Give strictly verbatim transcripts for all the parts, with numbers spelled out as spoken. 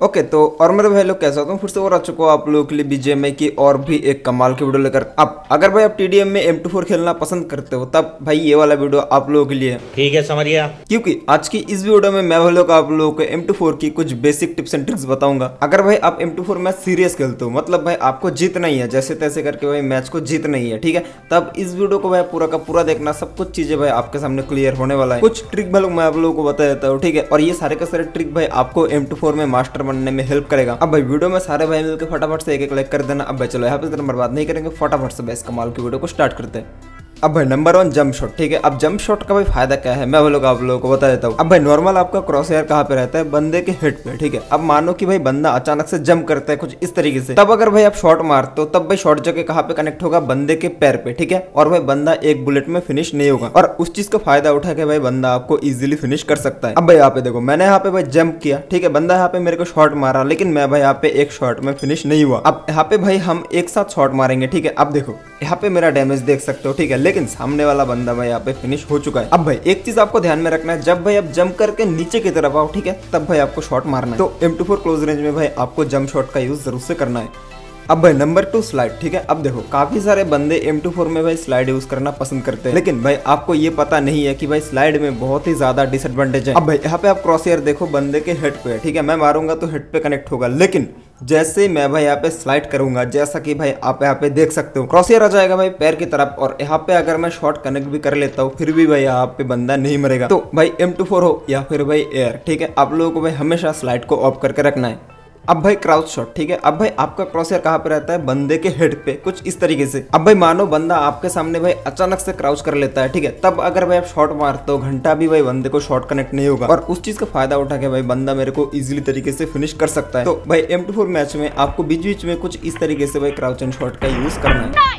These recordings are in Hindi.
ओके तो और मेरे भाई लोग कैसे होते हैं, फिर से और आ चुका हूँ आप लोगों के लिए बीजीएमआई की और भी एक कमाल की वीडियो लेकर। अब अगर भाई आप टीडीएम में एम टू फोर खेलना पसंद करते हो तब भाई ये वाला वीडियो आप लोगों के लिए है। ठीक है, समझ गया। क्योंकि आज की इस वीडियो में मैं भाई लोग आप लोगों को एम टू फोर की कुछ बेसिक टिप्स एंड ट्रिक्स बताऊंगा। अगर भाई आप M two four match serious खेलते हो, मतलब भाई आपको जीतना ही है, जैसे तैसे करके भाई मैच को जीतना ही है, ठीक है, तब इस वीडियो को भाई पूरा का पूरा देखना। सब कुछ चीजें भाई आपके सामने क्लियर होने वाला है। कुछ ट्रिक भाई मैं आप लोगों को बता देता हूँ, ठीक है, और ये सारे के सारे ट्रिक भाई आपको एम टू फोर में मास्टर बनने में हेल्प करेगा। अब भाई वीडियो में सारे भाई मिलकर फटाफट से एक एक लाइक कर देना। अब भाई चलो यहाँ पे इतना बर्बाद नहीं करेंगे, फटाफट से इस कमाल की वीडियो को स्टार्ट करते हैं। अब भाई नंबर वन जंप शॉट, ठीक है। अब जंप शॉट का भाई फायदा क्या है मैं वो लोग आप लोगों को बता देता हूँ। अब भाई नॉर्मल आपका क्रॉस हेयर कहाँ पे रहता है, बंदे के हेड पे, ठीक है। अब मानो कि भाई बंदा अचानक से जंप करता है कुछ इस तरीके से, तब अगर भाई आप शॉट मारते हो तब भाई शॉट जगह कहाँ पे कनेक्ट होगा, बंदे के पैर पे, ठीक है। और भाई बंदा एक बुलेट में फिनिश नहीं होगा, और उस चीज का फायदा उठा के भाई बंदा आपको इजिली फिनिश कर सकता है। अब भाई यहाँ पे देखो, मैंने यहाँ पे भाई जंप किया, ठीक है, बंदा यहाँ पे मेरे को शॉट मारा, लेकिन मैं भाई यहाँ पे एक शॉट में फिनिश नहीं हुआ। अब यहाँ पे भाई हम एक साथ शॉट मारेंगे, ठीक है। अब देखो यहाँ पे मेरा डैमेज देख सकते हो, ठीक है, लेकिन सामने वाला बंदा भाई यहाँ पे फिनिश हो चुका है। अब भाई एक चीज आपको ध्यान में रखना है, जब भाई आप जंप करके नीचे की तरफ आओ, ठीक है, तब भाई आपको शॉट मारना है। तो M two four close range में भाई आपको जंप शॉट का यूज जरूर से करना है। अब भाई नंबर टू स्लाइड, ठीक है। अब देखो काफी सारे बंदे एम टू फोर में भाई स्लाइड यूज करना पसंद करते हैं, लेकिन भाई आपको ये पता नहीं है कि भाई स्लाइड में बहुत ही ज्यादा डिसएडवांटेज है। अब भाई यहाँ पे आप क्रॉस हेयर देखो, बंदे के हेड पे है, ठीक है, मैं मारूंगा तो हेड पे कनेक्ट होगा, लेकिन जैसे मैं भाई यहाँ पे स्लाइड करूंगा, जैसा कि भाई आप यहाँ पे देख सकते हो, क्रॉस हेयर आ जाएगा भाई पैर की तरफ, और यहाँ पे अगर मैं शॉट कनेक्ट भी कर लेता हूँ फिर भी भाई यहाँ पे बंदा नहीं मरेगा। तो भाई एम टू फोर हो या फिर भाई एयर, ठीक है, आप लोगों को भाई हमेशा स्लाइड को ऑफ करके रखना है। अब भाई क्राउच शॉट, ठीक है। अब भाई आपका क्रॉस हेयर कहाँ पे रहता है, बंदे के हेड पे, कुछ इस तरीके से। अब भाई मानो बंदा आपके सामने भाई अचानक से क्राउच कर लेता है, ठीक है, तब अगर भाई आप शॉट मारते हो घंटा भी भाई बंदे को शॉट कनेक्ट नहीं होगा, और उस चीज का फायदा उठा के भाई बंदा मेरे को इजीली तरीके से फिनिश कर सकता है। तो भाई एम टू फोर मैच में आपको बीच बीच में कुछ इस तरीके से भाई क्राउच एंड शॉट का यूज करना है।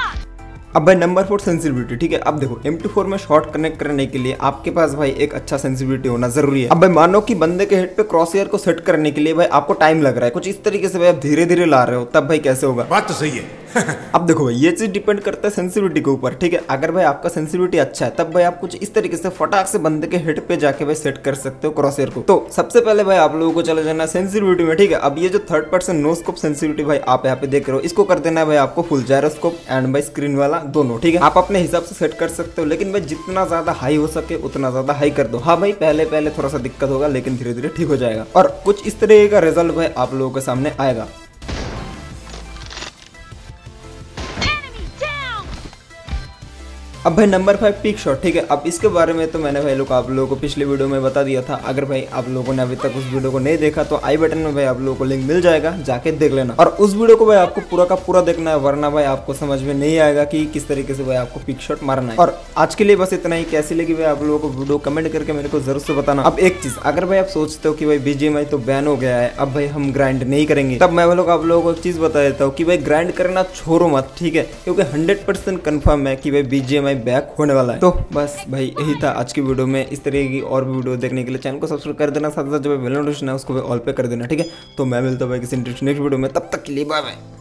अब भाई नंबर फोर सेंसिटिविटी, ठीक है। अब देखो एम टू फोर में शॉट कनेक्ट करने के लिए आपके पास भाई एक अच्छा सेंसिटिविटी होना जरूरी है। अब भाई मानो कि बंदे के हेड पे क्रॉस हेयर को सेट करने के लिए भाई आपको टाइम लग रहा है, कुछ इस तरीके से भाई आप धीरे धीरे ला रहे हो, तब भाई कैसे होगा। बात तो सही है। अब देखो भाई ये चीज डिपेंड करता है सेंसिटिविटी के ऊपर, ठीक है। अगर भाई आपका सेंसिटिविटी अच्छा है तब भाई आप कुछ इस तरीके से फटाक से बंदे के हेड पे जाके भाई सेट कर सकते हो क्रॉस हेयर को। तो सबसे पहले भाई आप लोगों को चले जाना सेंसिटिविटी में, ठीक है। अब ये जो third person no scope sensitivity भाई आप यहाँ पे देख रहे हो, इसको कर देना है भाई आपको फुल जायरोस्कोप एंड भाई स्क्रीन वाला दोनों, ठीक है। आप अपने हिसाब से सेट कर सकते हो, लेकिन भाई जितना ज्यादा हाई हो सके उतना ज्यादा हाई कर दो। हाँ भाई पहले पहले थोड़ा सा दिक्कत होगा, लेकिन धीरे धीरे ठीक हो जाएगा, और कुछ इस तरीके का रिजल्ट भाई आप लोगों के सामने आएगा। अब भाई नंबर फाइव पिक शॉट, ठीक है। अब इसके बारे में तो मैंने भाई लोग आप लोगों को पिछले वीडियो में बता दिया था। अगर भाई आप लोगों ने अभी तक उस वीडियो को नहीं देखा तो आई बटन में भाई आप लोगों को लिंक मिल जाएगा, जाके देख लेना। और उस वीडियो को भाई आपको पूरा का पूरा देखना है, वरना भाई आपको समझ में नहीं आएगा कि किस तरीके से भाई आपको पिक शॉट मारना है। और आज के लिए बस इतना ही। कैसी लगी भाई आप लोगों को वीडियो कमेंट करके मेरे को जरूर से बताना। अब एक चीज, अगर भाई आप सोचते हो कि भाई बीजीएमआई तो बैन हो गया है, अब भाई हम ग्राइंड नहीं करेंगे, तब मैं लोग आप लोगों को एक चीज बता देता हूँ कि भाई ग्राइंड करना छोड़ो मत, ठीक है, क्योंकि हंड्रेड परसेंट कन्फर्म है कि भाई बीजीएमआई बैक होने वाला है। तो बस भाई यही था आज की वीडियो में। इस तरह की और भी वीडियो देखने के लिए चैनल को सब्सक्राइब कर देना, साथ साथ जो बेल नोटिफिकेशन है उसको ऑल पे कर देना, ठीक है। तो मैं मिलता हूँ भाई किसी नेक्स्ट वीडियो में, तब तक के लिए बाय बाय।